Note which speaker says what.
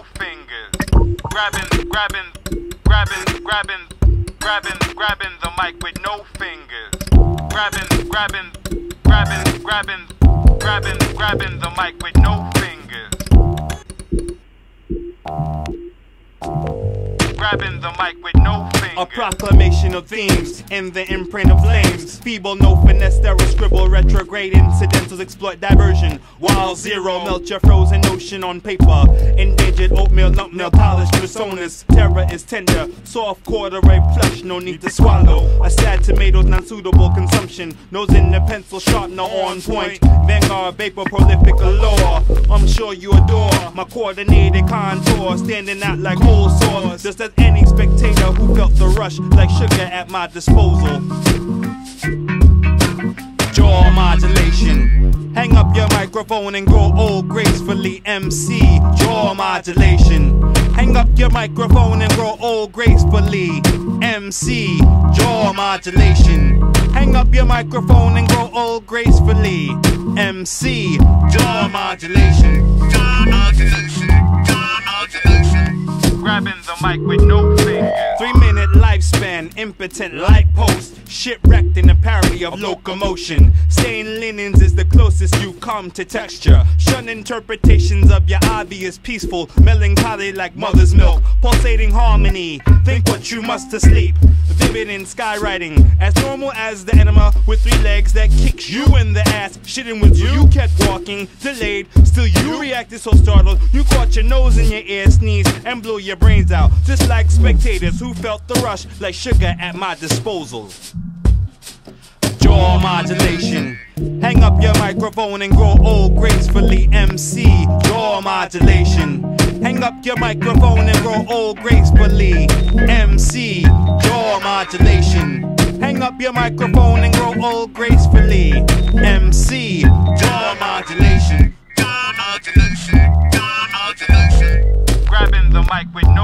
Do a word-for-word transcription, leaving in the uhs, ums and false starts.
Speaker 1: fingers. Grabbing, grabbing, grabbing, grabbing, grabbing, grabbing the mic with no fingers. Grabbing, grabbing, grabbing, grabbing, grabbing, grabbing the mic with no fingers. Grabbing the mic with no fingers.
Speaker 2: A proclamation of themes in the imprint of flames. Feeble, no finesse, sterile scribble, retrograde incidentals exploit diversion. While zero melt your frozen ocean on paper. Endangered oatmeal, lump nail polished personas. Terror is tender, soft corduroy plush, no need to swallow. A sad tomato's non-suitable consumption. Nose in the pencil sharpener on point. Vanguard vapor prolific allure. I'm sure you adore my coordinated contour, standing out like whole swords. Just as any spectator who felt the rush like sugar at my disposal. Jaw modulation. Hang up your microphone and grow old gracefully. M C, jaw modulation. Hang up your microphone and grow old gracefully. M C, jaw modulation. Hang up your microphone and grow old gracefully. M C, jaw modulation. Jaw modulation. Jaw modulation.
Speaker 1: Grabbing the mic with no fingers.
Speaker 2: Three minute lifespan, impotent light post. Shipwrecked in a parody of locomotion. Stained linens is the closest you come to texture. Shun interpretations of your obvious peaceful melancholy like mother's milk. Pulsating harmony, think what you must to sleep. Vivid in skywriting, as normal as the enema with three legs that kicks you in the ass. Shitting with you, you kept walking, delayed. Still you reacted so startled. You caught your nose in your ear, sneezed, and blew your brains out. Just like spectators who felt the rush like sugar at my disposal. Jaw modulation. Hang up your microphone and grow old gracefully. M C, jaw modulation. Hang up your microphone and grow old gracefully. M C, jaw modulation. Hang up your microphone and grow old gracefully. M C, jaw modulation. Jaw modulation. Jaw modulation.
Speaker 1: Grabbing the mic with no